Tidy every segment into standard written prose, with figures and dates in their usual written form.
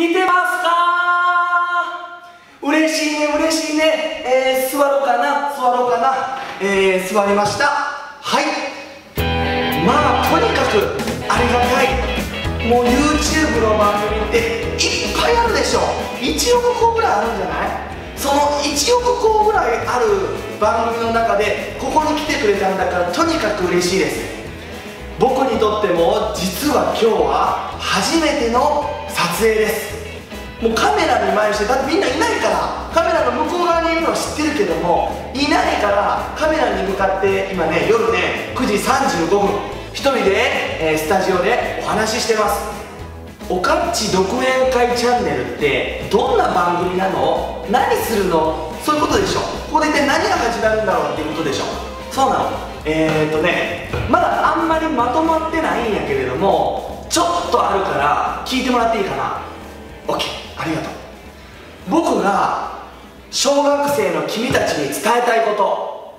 見てますか？嬉しいね嬉しいね。座ろうかな座りました。はい、まあとにかくありがたい。もう YouTube の番組っていっぱいあるでしょ。1億個ぐらいあるんじゃない？その1億個ぐらいある番組の中でここに来てくれたんだから、とにかく嬉しいです。僕にとっても実は今日は初めての撮影です。もうカメラに前にして、だってみんないないから、カメラの向こう側にいるのは知ってるけどもいないから、カメラに向かって今ね、夜ね9時35分一人で、スタジオでお話ししてます。おかっち独演会チャンネルってどんな番組なの？何するの？そういうことでしょ。ここで一体何が始まるんだろうっていうことでしょ。そうなの。まだあんまりまとまってないんやけれども、ちょっとあるから聞いてもらっていいかな。 OK、 ありがとう。僕が小学生の君たちに伝えたいこと、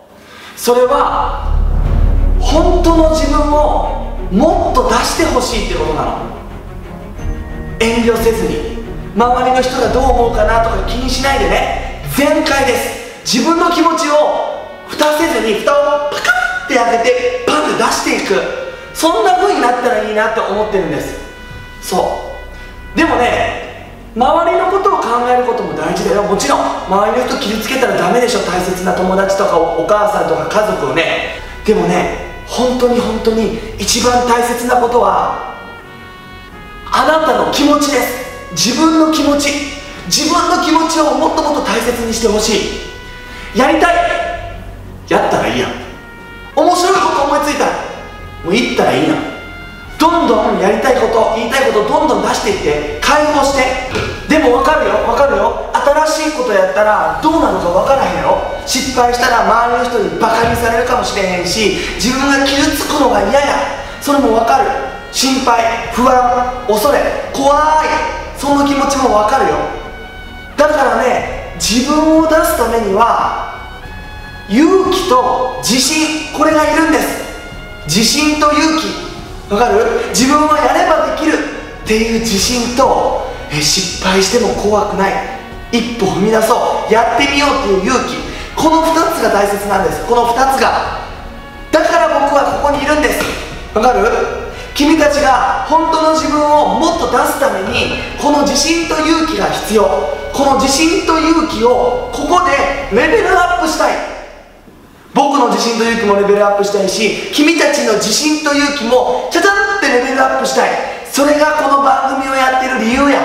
それは本当の自分をもっと出してほしいってことなの。遠慮せずに、周りの人がどう思うかなとか気にしないでね、全開です。自分の気持ちを蓋せずに、蓋をパカッて開けてパンで出していく、そんな風になったらいいなって思ってるんです。そうでもね、周りのことを考えることも大事だよ。もちろん周りの人傷つけたらダメでしょ。大切な友達とかお母さんとか家族をね。でもね、本当に本当に一番大切なことはあなたの気持ちです。自分の気持ちをもっともっと大切にしてほしい。やりたい、やったらいいやん。面白いこと思いついたらもう言ったらいいやん。どんどんやりたいこと、言いたいことをどんどん出していって、解放して。でも分かるよ新しいことやったらどうなるか分からへんやろ。失敗したら周りの人にバカにされるかもしれへんし、自分が傷つくのが嫌や、それも分かる。心配、不安、恐れ、怖い、その気持ちも分かるよ。だからね、自分を出すためには勇気と自信、これがいるんです。自信と勇気、分かる？自分はやればできるっていう自信と、失敗しても怖くない、一歩踏み出そう、やってみようっていう勇気、この2つが大切なんです。この2つが、だから僕はここにいるんです。分かる？君たちが本当の自分をもっと出すために、この自信と勇気が必要。この自信と勇気をここでレベルアップしたい。僕の自信と勇気もレベルアップしたいし、君たちの自信と勇気もチャチャってレベルアップしたい。それがこの番組をやってる理由や。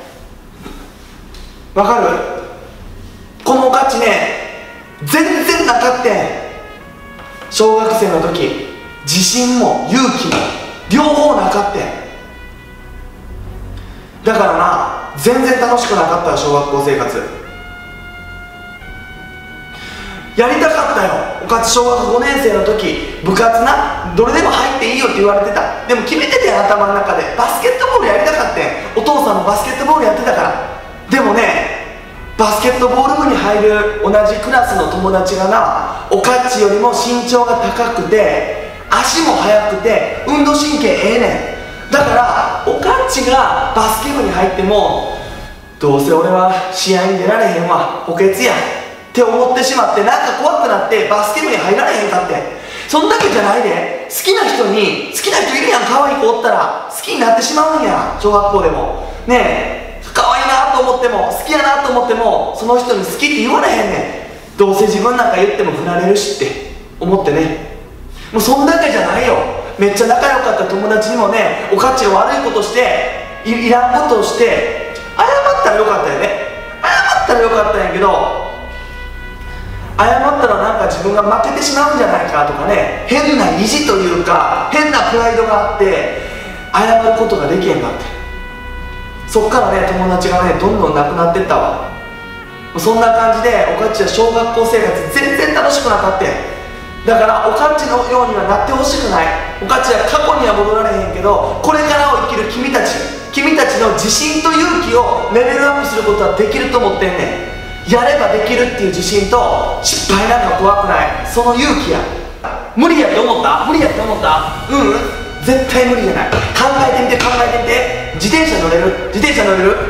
わかる？このおかっちね、全然なかってん。小学生の時、自信も勇気も両方なかってん。だからな、全然楽しくなかったよ、小学校生活。やりたかったよ。おかつ小学5年生の時、部活な、どれでも入っていいよって言われてた。でも決めてて、頭の中でバスケットボールやりたかったん。お父さんもバスケットボールやってたから。でもね、バスケットボール部に入る同じクラスの友達がな、おかっちよりも身長が高くて足も速くて運動神経ええねん。だからおかっちがバスケ部に入っても、どうせ俺は試合に出られへんわ、補欠やって思ってしまって、なんか怖くなってバスケ部に入られへんかって。そんだけじゃないで、好きな人いるやん、可愛い子おったら好きになってしまうんや。小学校でもね、可愛いなと思っても好きやなと思っても、その人に好きって言われへんねん。どうせ自分なんか言っても振られるしって思ってね。もうそんだけじゃないよ。めっちゃ仲良かった友達にもね、おかっちが悪いことして、いらんことをして謝ったらよかったよね。謝ったらよかったんやけど、謝ったらなんか自分が負けてしまうんじゃないかとかね、変な意地というか変なプライドがあって謝ることができへんかって。そっからね、友達がねどんどんなくなってったわ。そんな感じでおかっちは小学校生活全然楽しくなかって。だからおかっちのようにはなってほしくない。おかっちは過去には戻られへんけど、これからを生きる君たちの自信と勇気をレベルアップすることはできると思ってんねん。やればできるっていう自信と、失敗なんか怖くない、その勇気や。無理やって思った？うん、絶対無理じゃない。考えてみて。自転車乗れる？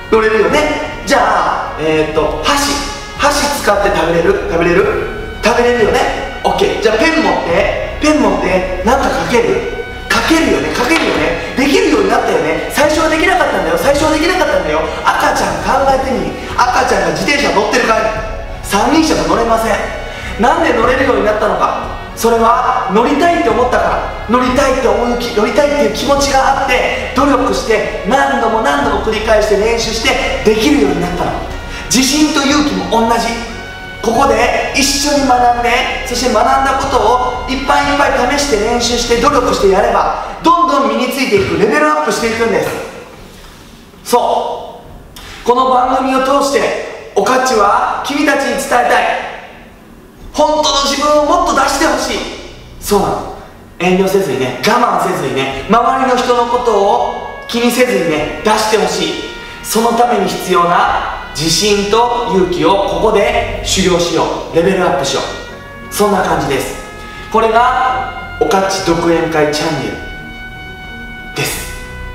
乗れるよね。じゃあ箸使って食べれるよね。 OK。 じゃあペン持ってなんか書けるよね。できるようになったよね。最初はできなかったんだよ。赤ちゃん考えてみ。赤ちゃんが自転車乗ってるかい？三輪車も乗れません。なんで乗れるようになったのか。それは乗りたいって思ったから。乗りたいっていう気持ちがあって、努力して何度も繰り返して練習してできるようになったの。自信と勇気も同じ。ここで一緒に学んで、そして学んだことをいっぱい試して練習して努力してやれば、どんどん身についていく、レベルアップしていくんです。そう、この番組を通しておかっちは君たちに伝えたい。本当の自分をもっと出してほしい。そうなの。遠慮せずにね、我慢せずにね、周りの人のことを気にせずにね、出してほしい。そのために必要な自信と勇気をここで修行しよう。レベルアップしよう。そんな感じです。これがおかっち独演会チャンネルです。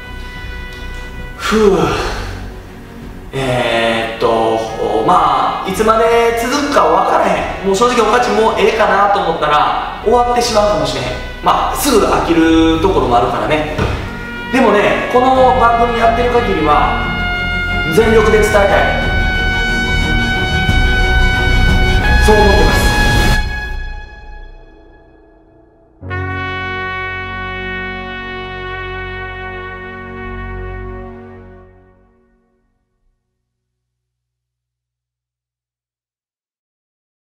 まあいつまで続くかは分からへん。もう正直おかっちもうええかなと思ったら終わってしまうかもしれへん。まあすぐ飽きるところもあるからね。でもね、この番組やってる限りは全力で伝えたい、そう思ってます。